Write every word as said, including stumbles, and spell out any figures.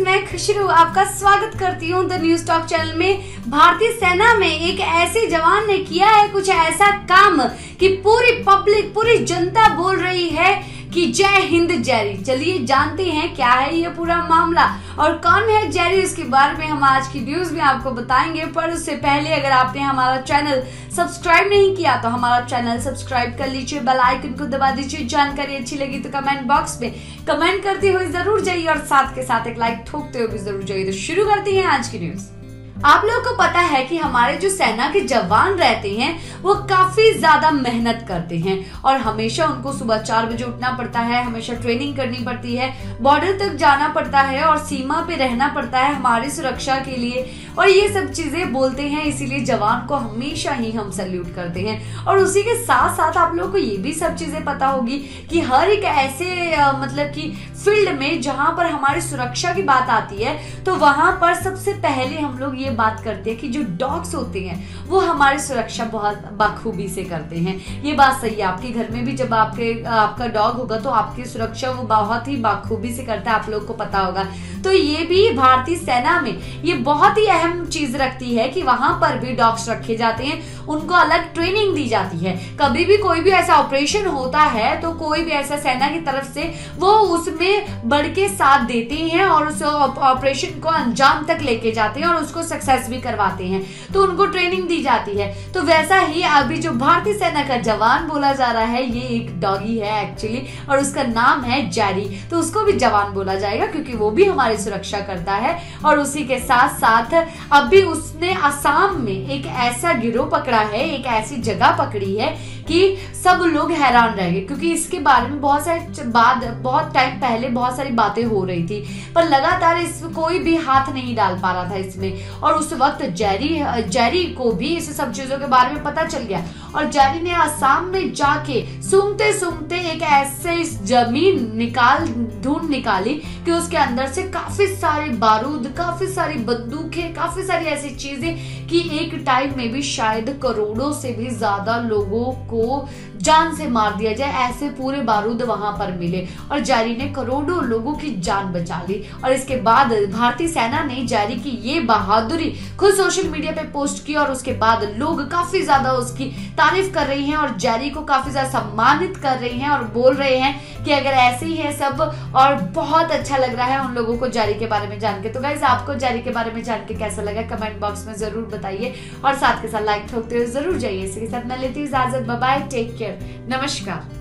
मैं खुशरू आपका स्वागत करती हूँ द न्यूज टॉक चैनल में। भारतीय सेना में एक ऐसे जवान ने किया है कुछ ऐसा काम कि पूरी पब्लिक, पूरी जनता बोल रही है कि जय हिंद जैरी। चलिए जानते हैं क्या है ये पूरा मामला और कौन है जैरी, इसके बारे में हम आज की न्यूज में आपको बताएंगे। पर उससे पहले अगर आपने हमारा चैनल सब्सक्राइब नहीं किया तो हमारा चैनल सब्सक्राइब कर लीजिए, बेल आइकन को दबा दीजिए। जानकारी अच्छी लगी तो कमेंट बॉक्स में कमेंट करते हुए जरूर जाइए और साथ के साथ एक लाइक ठोकते हुए भी जरूर जाइए। तो शुरू करते हैं आज की न्यूज। आप लोगों को पता है कि हमारे जो सेना के जवान रहते हैं वो काफी ज्यादा मेहनत करते हैं और हमेशा उनको सुबह चार बजे उठना पड़ता है, हमेशा ट्रेनिंग करनी पड़ती है, बॉर्डर तक जाना पड़ता है और सीमा पे रहना पड़ता है हमारी सुरक्षा के लिए। और ये सब चीजें बोलते हैं, इसीलिए जवान को हमेशा ही हम सैल्यूट करते हैं। और उसी के साथ साथ आप लोगों को ये भी सब चीजें पता होगी कि हर एक ऐसे आ, मतलब कि फील्ड में जहां पर हमारी सुरक्षा की बात आती है तो वहां पर सबसे पहले हम लोग ये बात करते हैं कि जो डॉग्स होते हैं वो हमारी सुरक्षा बहुत बखूबी से करते हैं। ये बात सही है, आपके घर में भी जब आपके आपका डॉग होगा तो आपकी सुरक्षा वो बहुत ही बखूबी से करता है, आप लोग को पता होगा। तो ये भी भारतीय सेना में ये बहुत ही अहम चीज रखती है कि वहां पर भी डॉग्स रखे जाते हैं, उनको अलग ट्रेनिंग दी जाती है। कभी भी कोई भी ऐसा ऑपरेशन होता है तो कोई भी ऐसा सेना की तरफ से वो उसमें बढ़ के साथ देते हैं और उस ऑपरेशन को अंजाम तक लेके जाते हैं और उसको सक्सेस भी करवाते हैं, तो उनको ट्रेनिंग दी जाती है। तो वैसा ही अभी जो भारतीय सेना का जवान बोला जा रहा है ये एक डॉगी है एक्चुअली और उसका नाम है जारी, तो उसको भी जवान बोला जाएगा क्योंकि वो भी हमारी सुरक्षा करता है। और उसी के साथ साथ अभी उसने असम में एक ऐसा गिरोह पकड़ा है, एक ऐसी जगह पकड़ी है कि सब लोग हैरान रह गए क्योंकि इसके बारे में बहुत सारे बाद बहुत टाइम पहले बहुत सारी बातें हो रही थी पर लगातार इस कोई भी हाथ नहीं डाल पा रहा था इसमें। और उस वक्त जैरी जैरी को भी इस सब चीजों के बारे में पता चल गया और जैरी ने असम में जाके सूंघते सूंघते एक ऐसे जमीन निकाल ढूंढ निकाली कि उसके अंदर से काफी सारे बारूद, काफी सारी बंदूकें, काफी सारी ऐसी चीजें कि एक टाइम में भी शायद करोड़ों से भी ज्यादा लोगों को जान से मार दिया जाए, ऐसे पूरे बारूद वहां पर मिले और जारी ने करोड़ों लोगों की जान बचा ली। और इसके बाद भारतीय सेना ने जारी की ये बहादुरी खुद सोशल मीडिया पे पोस्ट की और उसके बाद लोग काफी ज्यादा उसकी तारीफ कर रही हैं और जारी को काफी ज्यादा सम्मानित कर रही हैं और बोल रहे हैं कि अगर ऐसे ही है सब। और बहुत अच्छा लग रहा है उन लोगों को जारी के बारे में जान के। तो गाइस आपको जारी के बारे में जान के कैसा लगा कमेंट बॉक्स में जरूर बताइए और साथ के साथ लाइक ठोकते हुए जरूर जाइए। इसी के साथ मैं लेती हूँ इजाजत, बाय बाय, टेक केयर, नमस्कार।